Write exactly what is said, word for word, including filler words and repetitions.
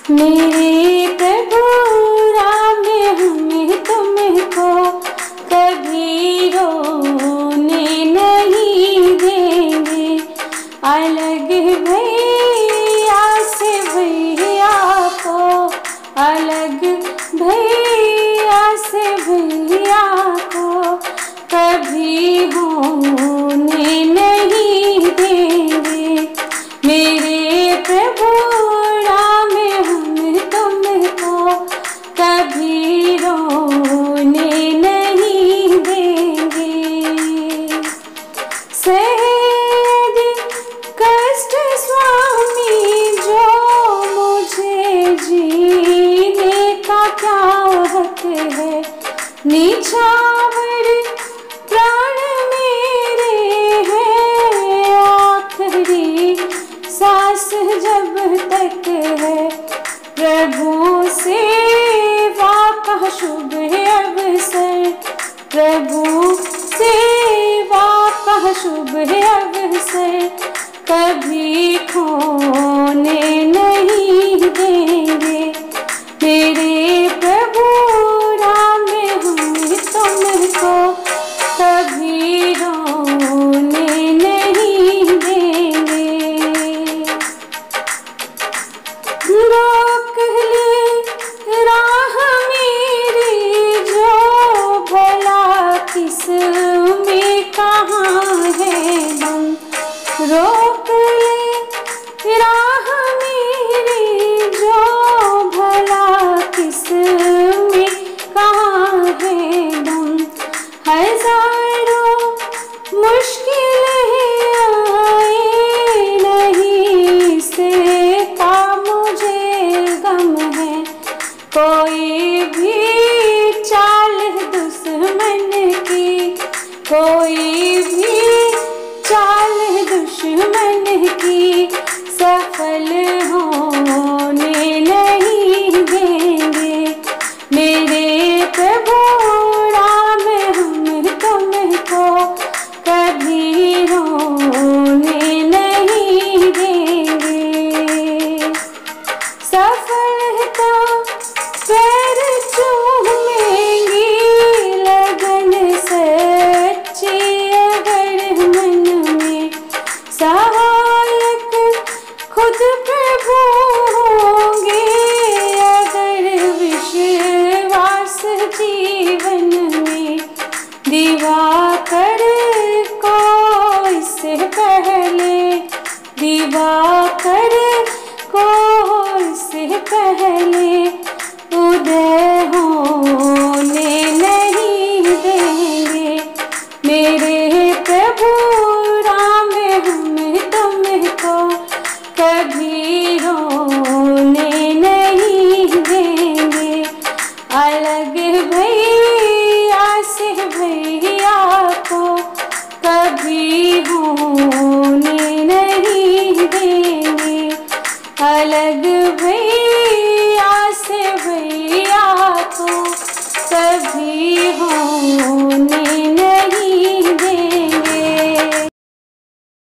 मेरे प्रभु राम हमें तुमको कभी रोने नहीं देंगे। अलग भैया से भैया को, अलग भैया से भैया को कभी होने नहीं देंगे। मेरे प्रभु राम हम तुमको कभी रोने नहीं देंगे। सहज कष्ट स्वामी जो मुझे जीने का क्या हक है। निछावर प्राण मेरे हैं, आखिरी सांस जब तक है। प्रभु सेवा का शुभ अवसर, प्रभु सेवा का शुभ अवसर कभी खोने नहीं देंगे। मेरे प्रभु राम हम तुमको कभी रोने नहीं देंगे। रोक ले राह मेरी जो भला किस में कहाँ है दम। रोक ले राह मेरी जो भला किस में कहाँ है दम। हजारों मुश्किलें आए नहीं से का मुझे गम है। कोई भी चाल दुश्मन की, कोई भी चाल दुश्मन की सफल होने नहीं देंगे। मेरे प्रभु राम हम तुमको कभी रोने नहीं देंगे। सफलता पैर चूमेंगी लगन सच्ची अगर मन में। सहायक खुद प्रभु होंगे अगर विश्वास जीवन में। दिवाकर को इससे पहले, दिवाकर को इससे पहले उदय होने नहीं देंगे। मेरे प्रभु राम हम तुमको कभी रोने नहीं देंगे। अलग भैया से भैया को कभी होने नहीं देंगे। अलग भैया